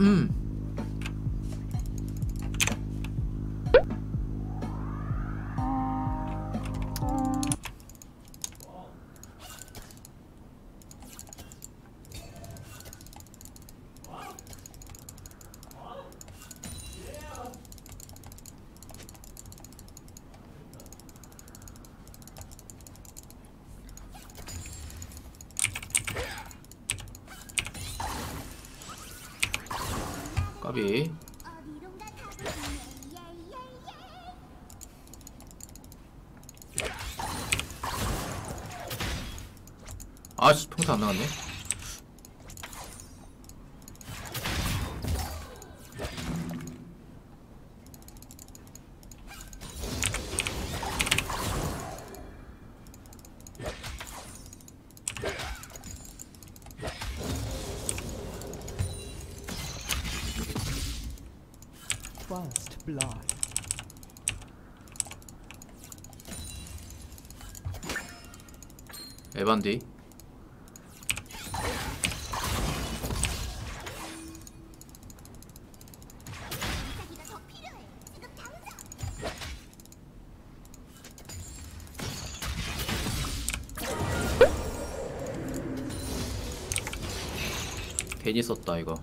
까비. 아씨, 평타 안 나갔네. First blood. 에반디. 괜히 썼다 이거.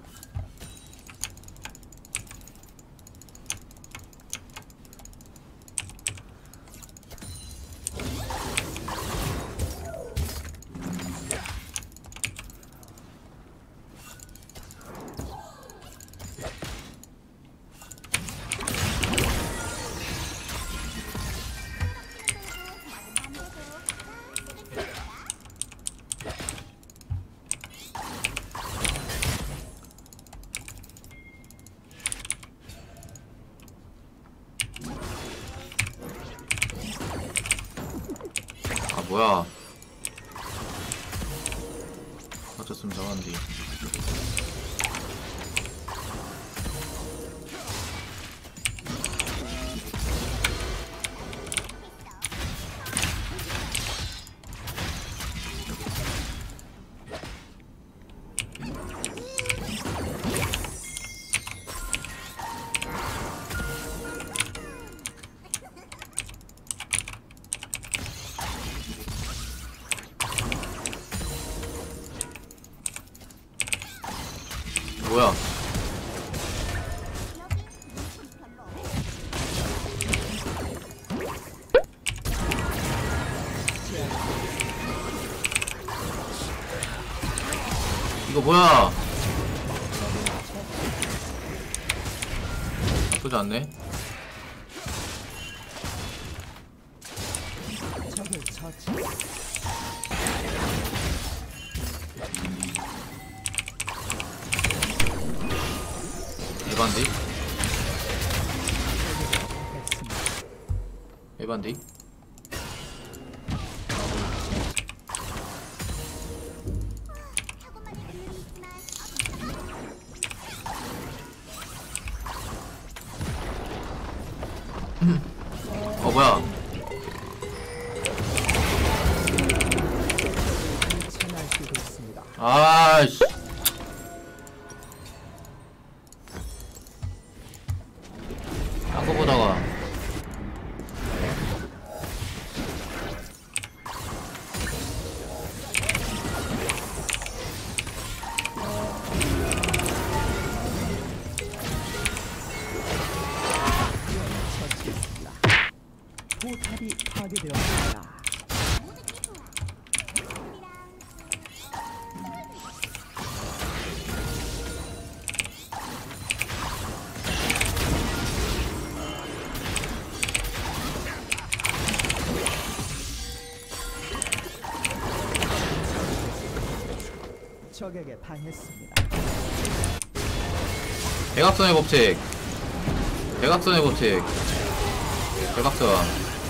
뭐야? 맞췄으면 잡았는데. 뭐야? 이거 뭐야? 나쁘지 않네. 적을 처치. 에반디? 에반디? 뭐야? 아이씨. 딴 거 보다가 포탑이 파괴되었습니다. 적에게 당했습니다. 대각선의 법칙. 대각선의 법칙. 대각선.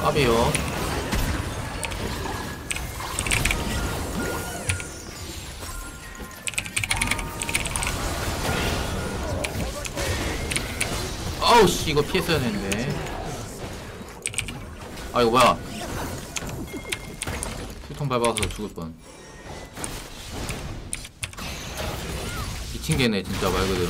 까비요. 아우씨, 이거 피했어야 되는데. 아, 이거 뭐야. 수통 밟아서 죽을 뻔. 미친 개네, 진짜 말 그대로.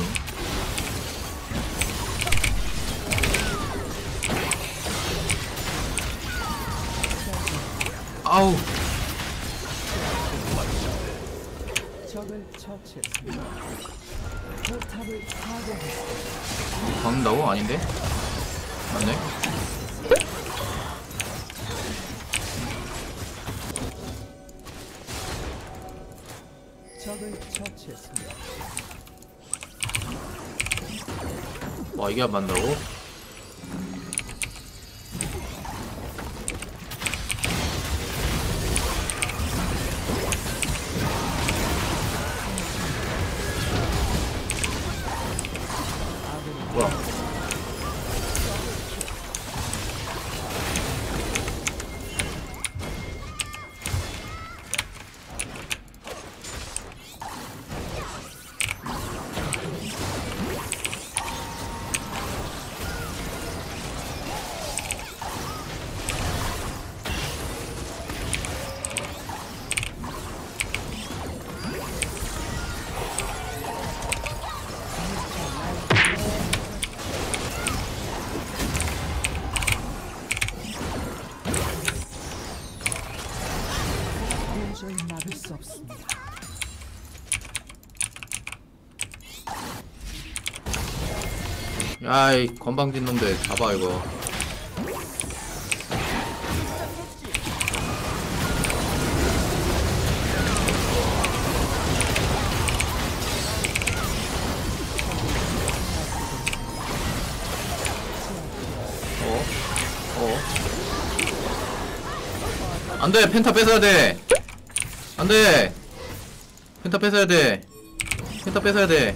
아우. 적을 처치했습니다. 포탑을 파괴했습니다. 박는다고? 아닌데? 맞네? 적을 처치했습니다. 와, 이게 안 맞는다고? 뭐야? 도저히 막을 수 없습니다. 야, 이 건방진 놈들 잡아 이거. 안돼, 펜타 뺏어야 돼. 안돼, 펜타 뺏어야 돼. 펜타 뺏어야 돼.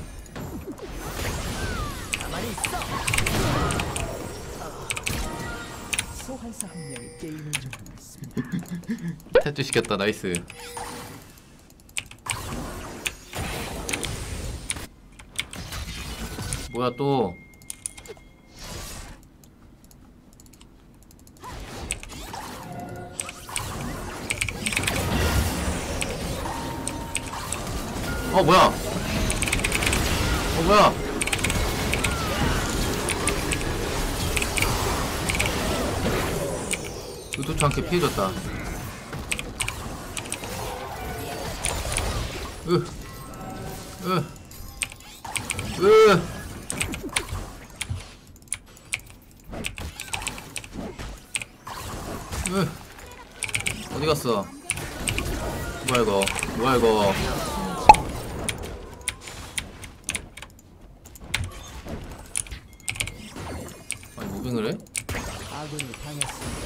소환사 한 명이 게임을 종료했습니다. 탈주 시켰다. 나이스. 뭐야 또. 뭐야. 뭐야. 의도치 않게 피해줬다. 어디 갔어? 뭐야 이거? 뭐야 이거? 아니 무빙을 해? 아군이 당했습니다.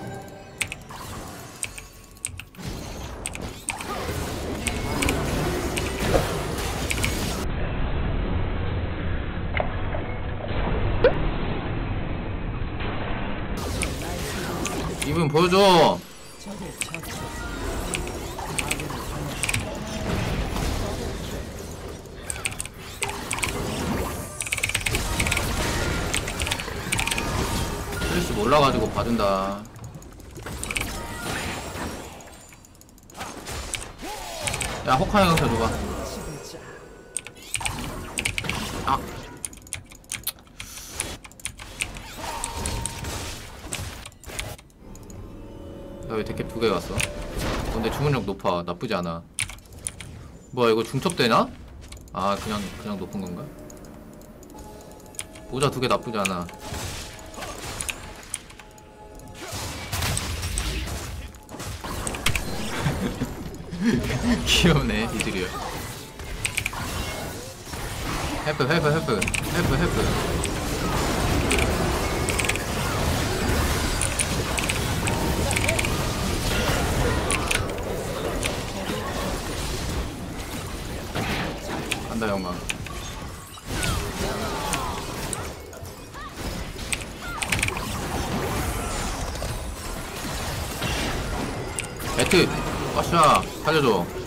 이분 보여줘. 적을 처치했습니다. 스트레스 몰라가지고 봐준다. 야, 호카이 강사 줘봐. 아. 야, 왜 데캡 2개 갔어? 근데 주문력 높아. 나쁘지 않아. 뭐야, 이거 중첩되나? 아, 그냥 높은 건가? 모자 2개 나쁘지 않아. 귀엽네, 이즈리얼. 헬프. 간다, 영광. 매트. 아샤 살려줘.